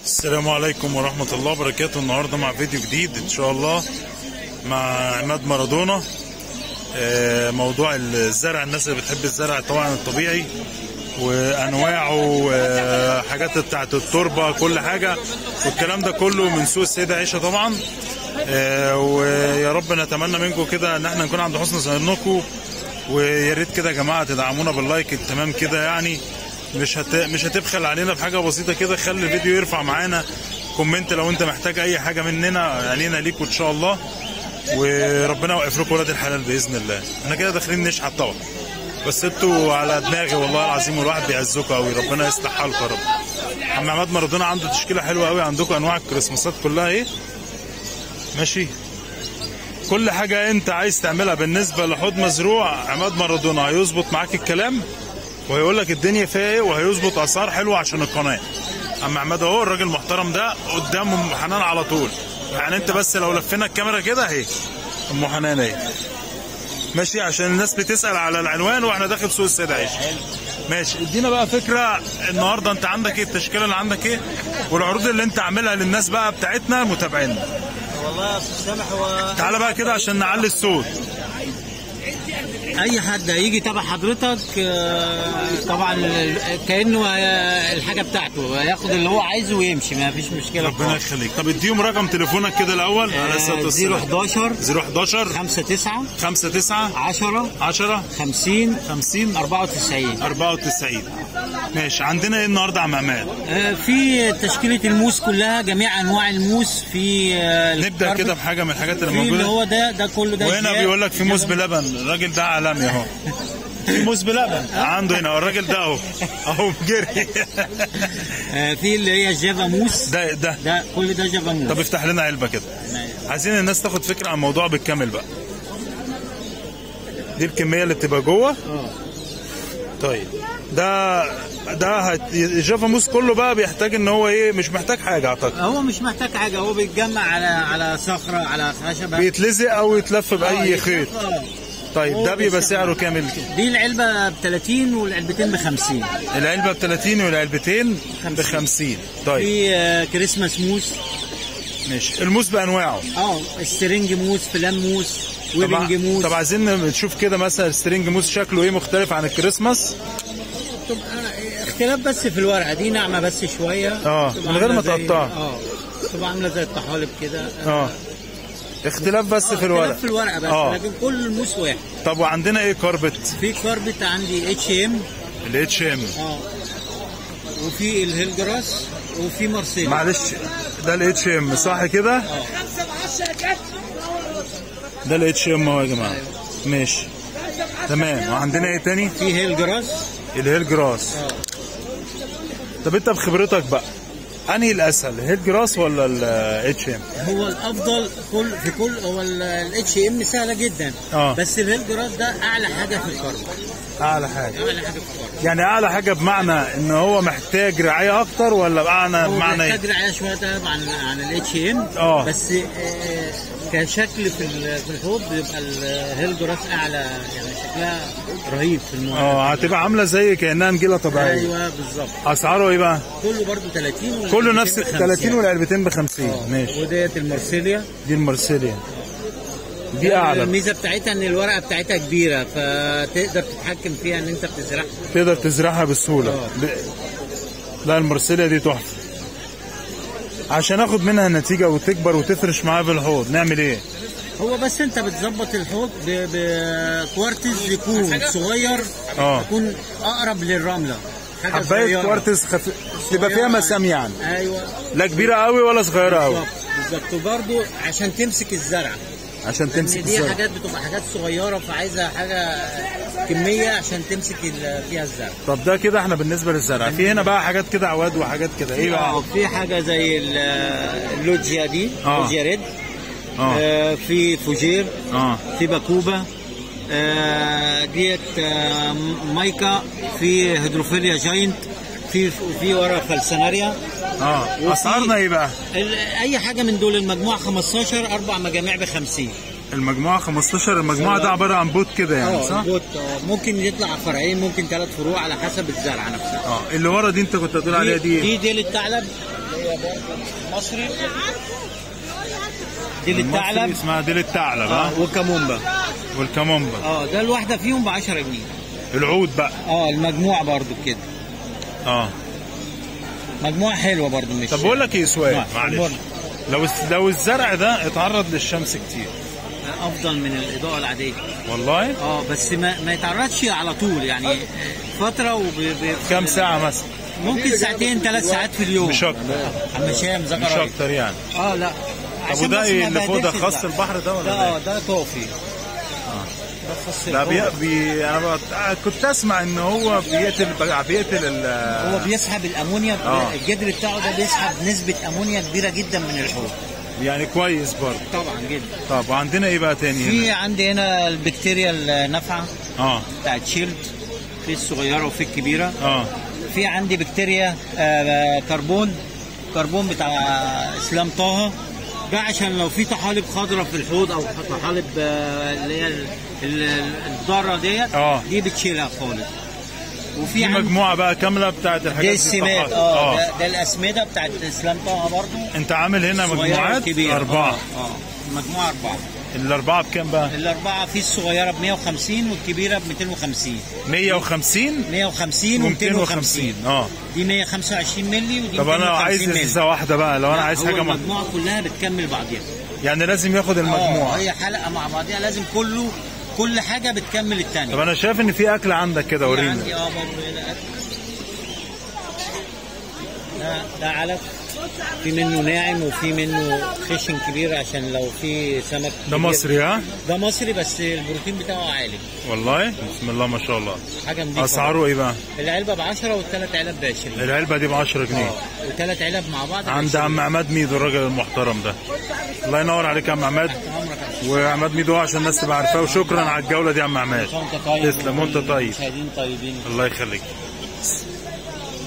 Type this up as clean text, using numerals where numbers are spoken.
السلام عليكم ورحمة الله وبركاته. النهاردة مع فيديو جديد إن شاء الله مع عماد مارادونا. موضوع الزرع، الناس اللي بتحب الزرع طبعا الطبيعي وأنواعه وحاجات بتاعت التربة، كل حاجة والكلام ده كله من سوق السيدة عيشة طبعا. ويا رب نتمنى منكم كده ان احنا نكون عند حسن ظنكم، ويا ريت كده يا جماعة تدعمونا باللايك التمام كده، يعني مش هتبخل علينا بحاجه بسيطه كده. خلي الفيديو يرفع معانا كومنت لو انت محتاج اي حاجه مننا، علينا ليكوا ان شاء الله، وربنا يوقف لكم ولاد الحلال باذن الله. احنا كده داخلين نشحت طبعا، بس انتوا على دماغي والله العظيم، والواحد بيعزكم قوي، ربنا يصلح حالكم يا رب. عم عماد مارادونا عنده تشكيله حلوه قوي، عندكم انواع الكريسماسات كلها ايه ماشي. كل حاجه انت عايز تعملها بالنسبه لحوض مزروع، عماد مارادونا هيظبط معاك الكلام وهيقول لك الدنيا فيها ايه، وهيظبط اسعار حلوه عشان القناه. اما عماد اهو الراجل المحترم ده قدام ام حنان على طول، يعني انت بس لو لفينا الكاميرا كده اهي ام حنان اهي ماشي، عشان الناس بتسال على العنوان واحنا داخل سوق السيدة عيشة. ماشي، ادينا بقى فكره النهارده انت عندك ايه، التشكيله اللي عندك ايه، والعروض اللي انت عاملها للناس بقى بتاعتنا متابعينا. والله يا استاذ سامح، هو تعالى بقى كده عشان نعلي الصوت. اي حد هيجي تبع حضرتك طبعا كانه الحاجه بتاعته، ياخد اللي هو عايزه ويمشي، ما فيش مشكله. ربنا يخليك. طب اديهم رقم تليفونك كده الاول على اساس 011 59 10 50 94. ماشي. عندنا ايه النهارده يا عم عماد؟ في تشكيله الموس كلها، جميع انواع الموس. في نبدا كده بحاجه من الحاجات اللي موجوده. اللي هو ده كله ده. وهنا بيقول لك في موس بلبن، الراجل ده عالمي اهو. في موس بلبن عنده هنا، الراجل ده اهو جري. في اللي هي جافا موس، ده كل ده جافا موس. طب افتح لنا علبه كده، عايزين الناس تاخد فكره عن الموضوع بالكامل بقى. دي الكميه اللي بتبقى جوه. طيب ده جافا موس كله بقى بيحتاج ان هو ايه، مش محتاج حاجه اعتقد. هو مش محتاج حاجه، هو بيتجمع على صخره، على خشبه، بيتلزق او يتلف باي خيط. طيب ده بيبقى سعره كامل؟ دي العلبه ب 30 والعلبتين ب 50. العلبه ب 30 والعلبتين ب 50. طيب في كريسماس موس. ماشي. الموس بانواعه، سترينج موس، فلان موس، ويبنج موس. طب عايزين نشوف كده مثلا السترينج موس شكله ايه مختلف عن الكريسماس؟ تبقى اختلاف بس في الورقه، دي ناعمه بس شويه، من غير ما تقطعها. تبقى عامله زي الطحالب كده. اختلاف بس في الورقه. اختلاف في الورقه بس، لكن كل الموس واحد. طب وعندنا ايه كاربت؟ في كاربت عندي HM. الHM. وفي الهيلجراس وفي مارسيليا. معلش ده الHM صح كده؟ ده الHM اهو يا جماعه. ماشي تمام. وعندنا ايه تاني؟ في هيلجراس. الهيلجراس. طب انت بخبرتك بقى انهي الاسهل، الهيل جراس ولا الاتش ام؟ هو الافضل في كل هو الاتش ام سهله جدا. بس الهيل جراس ده اعلى حاجه في الكارب. اعلى حاجه في الكارب يعني اعلى حاجه بمعنى ان هو محتاج رعايه اكتر، ولا بمعنى ايه؟ محتاج رعايه شويه طبعا عن الاتش ام. بس كشكل في الحوض بيبقى الهيل جراس اعلى، يعني شكلها رهيب في الموضوع. هتبقى عامله زي كانها نجيله طبيعيه. ايوه بالظبط. اسعاره ايه بقى؟ كله برضه 30، كله نفس 30 والعلبتين ب 50. ماشي. وديت المارسيليا. دي المارسيليا دي اعلى. الميزه بتاعتها ان الورقه بتاعتها كبيره، فتقدر تتحكم فيها ان انت بتزرعها، تقدر تزرعها بسهوله. لا المارسيليا دي تحفه. عشان اخد منها نتيجه وتكبر وتفرش معايا في الحوض نعمل ايه؟ هو بس انت بتظبط الحوض بكوارتز يكون صغير، يكون اقرب للرمله، حبايه كوارتز تبقى فيها مسام يعني. ايوه. لا كبيره قوي ولا صغيره قوي. بالظبط. وبرده عشان تمسك الزرع، عشان تمسك الزرع. دي حاجات بتبقى حاجات صغيره، فعايزه حاجه كميه عشان تمسك فيها الزرع. طب ده كده احنا بالنسبه للزرع. في هنا بقى حاجات كده عواد وحاجات كده ايه بقى؟ في حاجه زي اللوجيا دي، لوجيا ريد. في فوجير. في باكوبا. ديت مايكا. في هيدروفيليا جاينت. في ورا فالسناريا. اسعارنا ايه بقى؟ اي حاجه من دول. المجموع 15، 4 مجاميع ب 50. المجموعه 15. المجموعه ده عباره عن بوت كده يعني صح؟ بوت. ممكن يطلع فرعين، ممكن 3 فروع على حسب الزرعه نفسها. اللي ورا دي انت كنت هتقول عليها دي ديل الثعلب، مصري دي للثعلب، اسمها دي للثعلب. والكامومبا. والكامومبا ده الواحده فيهم ب 10 جنيه. العود بقى المجموع برضو كده. مجموعه حلوه برضو. مش طب بقول لك ايه سؤال معلش، لو الزرع ده اتعرض للشمس كتير افضل من الاضاءه العاديه والله. بس ما يتعرضش على طول، يعني فتره كام ساعه مثلا؟ ممكن ساعتين 3 ساعات في اليوم، مش اكتر. عم هشام مش اكتر يعني. لا. طب وده ايه اللي فوق ده؟ خاص البحر ده ولا ده طافي. ده خاص لا انا كنت اسمع ان هو بيقتل هو بيسحب الامونيا. الجدر بتاعه ده بيسحب نسبه امونيا كبيره جدا من الحوض، يعني كويس برضه طبعا جدا. طب وعندنا ايه بقى تاني؟ في عندي هنا البكتيريا النافعه بتاعت شيلد، في الصغيره وفي الكبيره. في عندي بكتيريا كربون بتاع اسلام طه، ده عشان لو في طحالب خضراء في الحوض او طحالب اللي هي الضاره ديت، دي بتشيلها خالص. وفي مجموعه بقى كامله بتاعت الحاجات دي السماد. ده الاسمده بتاعت اسلام طه برضه. انت عامل هنا مجموعات 4. مجموعه 4. الاربعه بكام بقى؟ الاربعه في الصغيره ب 150 والكبيره ب 250. 150 و250. دي 125 مللي ودي 250 مللي. طب انا عايز ازازه واحده بقى، لو انا عايز حاجه المجموعه كلها بتكمل بعضيها، يعني لازم ياخد المجموعه. هي حلقه مع بعضيها، لازم كل حاجه بتكمل الثانيه. طب انا شايف ان في اكل عندك كده، وريني. عندي برضه هنا اكل. ده علف، في منه ناعم وفي منه خشن كبير عشان لو في سمك. ده مصري؟ ده مصري بس البروتين بتاعه عالي والله. بسم الله ما شاء الله. حاجه نضيفه. اسعاره ايه بقى؟ العلبه ب 10 والثلاث علب ب 20. العلبه دي ب 10 جنيه. وثلاث علب مع بعض. عند عم عماد ميدو الراجل المحترم ده. الله ينور عليك يا عم عماد. وعماد ميدو عشان الناس تبقى عارفاه. وشكرا على الجوله دي يا عم عماد. تسلم. وانت طيب. طيبين. الله يخليك.